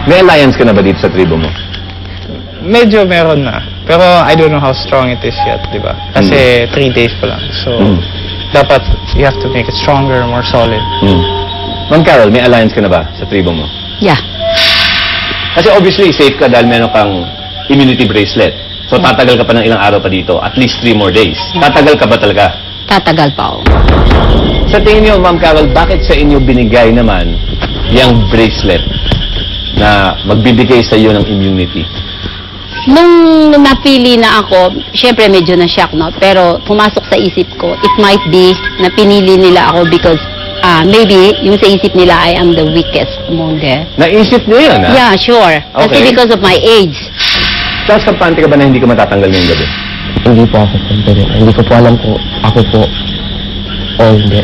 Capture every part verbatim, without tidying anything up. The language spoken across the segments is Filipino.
May alliance ka na ba dito sa tribo mo? Medyo meron na. Pero I don't know how strong it is yet, di ba? Kasi mm. three days pa lang. So, mm. dapat you have to make it stronger, more solid. Mm. Ma'am Carol, may alliance ka na ba sa tribo mo? Yeah. Kasi obviously, safe ka dahil meron kang immunity bracelet. So, yeah. tatagal ka pa ng ilang araw pa dito. At least three more days. Yeah. Tatagal ka ba talaga? Tatagal pa ako. Sa tingin niyo, Ma'am Carol, bakit sa inyo binigay naman yung bracelet na magbibigay sa iyo ng immunity? Nung napili na ako, syempre medyo na-shock, no? Pero pumasok sa isip ko, it might be na pinili nila ako because uh, maybe yung sa isip nila I am the weakest among them. Naisip niyo yun, ha? Yeah, sure. Kasi Okay. because of my age. Charles, kampante ka ba na hindi ka matatanggal ngayong gabi? Hindi po ako pero hindi ko po alam kung ako po o hindi.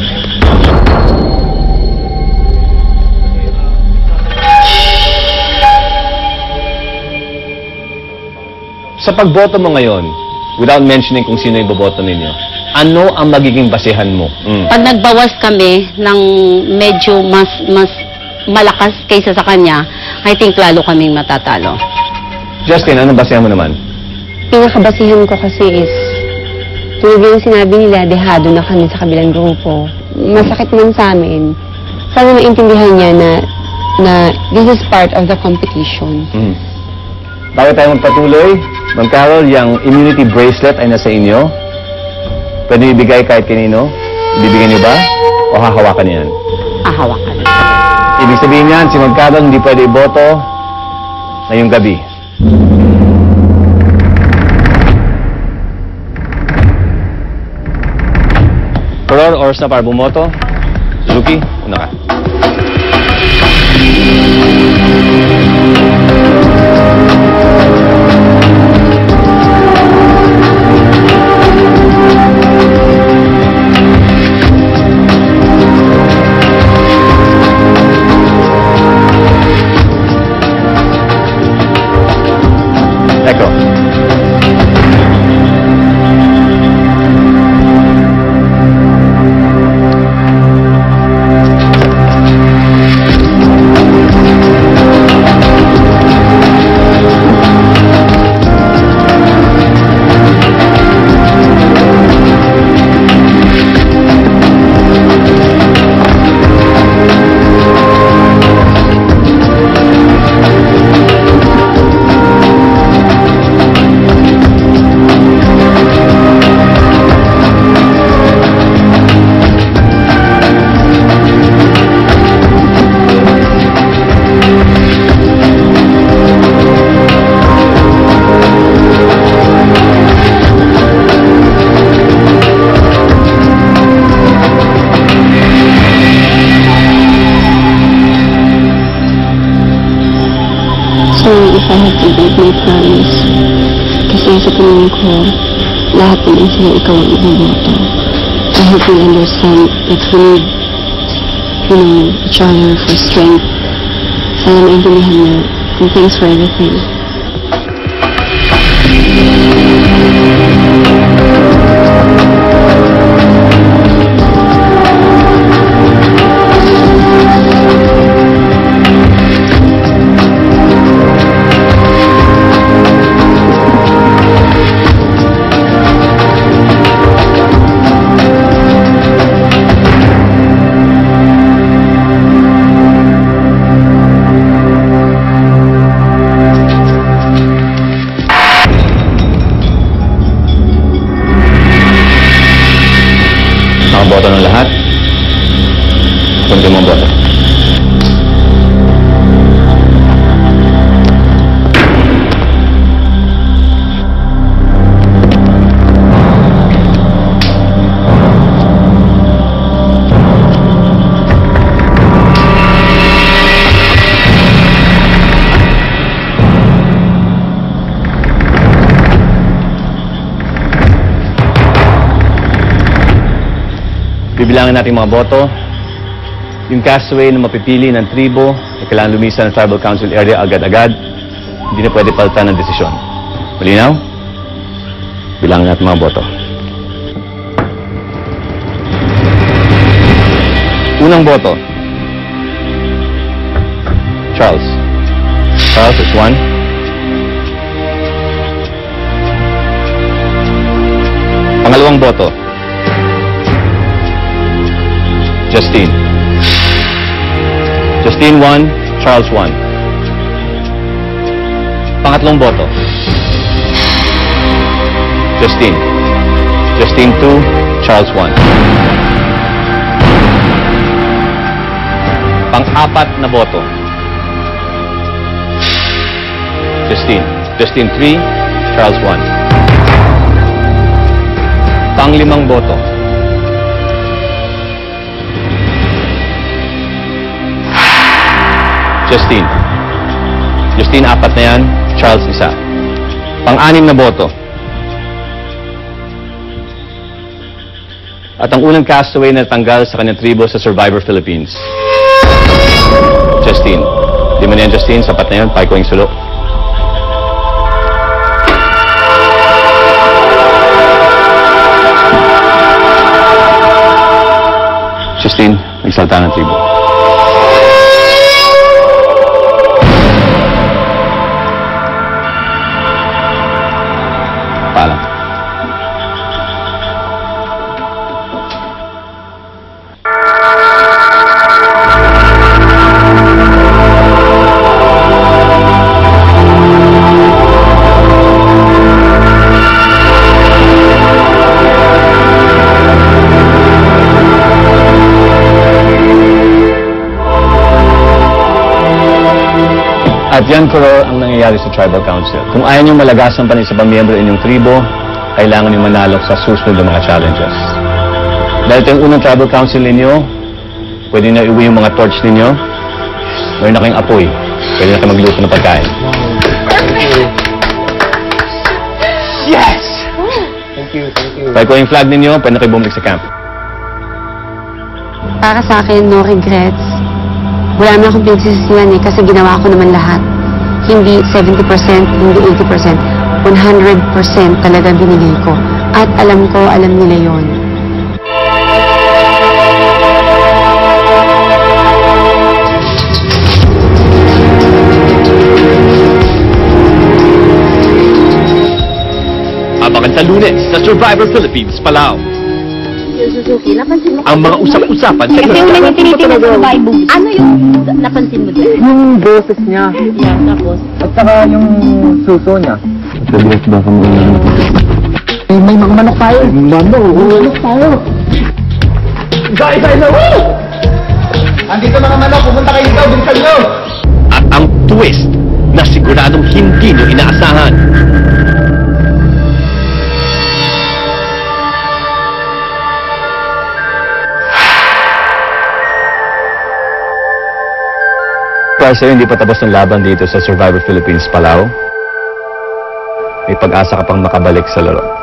Sa pagboto mo ngayon, without mentioning kung sino yung boboto ninyo, ano ang magiging basehan mo? Mm. Pag nagbawas kami ng medyo mas mas malakas kaysa sa kanya, I think lalo kaming matatalo. Justin, anong basehan mo naman? Pinakabasihan ko kasi is, tulad yung sinabi nila, dehado na kami sa kabilang grupo. Masakit man sa amin. Sana maintindihan niya na, na this is part of the competition. Mm. Bago tayo magpatuloy, Ma'am Carol, yung immunity bracelet ay nasa inyo. Pwede ibigay kahit kanino? Ibibigyan niyo ba? O hahawakan niyan? Ahawakan. Ibig sabihin niyan, si Ma'am Carol hindi pwede iboto ngayong gabi. Karon, oras na para bumoto. Suzuki, una ka. Eko. So, if I have to break my promise, kasi sa tingin ko, lahat naman sila ikaw ang iboboto. I hope you understand that we need, you know, each other for strength. Sana maintindihan na, and thanks for everything. Boto ng lahat. Kunti mong boto. Bibilangin natin mga boto. Yung castaway na mapipili ng tribo ay kailangan lumisan ng Tribal Council area agad-agad. Hindi na pwede palitan ng desisyon. Malinaw? Bilangin natin mga boto. Unang boto. Charles. Charles, it's one. Pangalawang boto. Justine. Justine, one. Charles, one. Pangatlong boto. Justine. Justine, two. Charles, one. Pang-apat na boto. Justine. Justine, three. Charles, one. Pang-limang boto. Justine. Justine, apat na yan. Charles, isa. Pang-anim na boto. At ang unang castaway na tanggal sa kanyang tribo sa Survivor Philippines. Justine. Di mo na yan, Justine. Sapat na yun. Pai ko yung sulo. Justine, nagsalta ng tribo. Paalam. At yan, Kuro, ang nangyayari sa Tribal Council. Kung ayaw niyong malagasan pa rin sa pamiyembro inyong tribo, kailangan niyong manalo sa susunod ng mga challenges. Dahil ito yung unang Tribal Council ninyo, pwede na iuwi yung mga torch ninyo. Meron na kayong apoy. Pwede na kayo magluto ng pagkain. Yes! Thank you, thank you. Pwede ko yung flag ninyo, pwede na kayo bumalik sa camp. Para sa akin, no regrets. Wala na akong pinagsisisihan eh, kasi ginawa ko naman lahat. Hindi seventy percent, hindi eighty percent. one hundred percent talaga binigay ko. At alam ko, alam nila yon. Abangan sa Lunes sa Survivor Philippines, Palau. Suzuki, napansin mo Ang mga usap-usapan sa Kasi yung nanitilitin na survival. Ano yung napansin mo doon? Yung boses niya, Yeah, tapos. at saka yung suso niya. Sabihin ba kami? Eh, may mga manok tayo. Manok, manok tayo. Guys, guys, woo! Andito mga manok, pumunta kayo dito, bilisan nyo! At ang twist na siguradong hindi nyo inaasahan. Para sa'yo, hindi pa tapos ng laban dito sa Survivor Philippines, Palau. May pag-asa ka pang makabalik sa laro.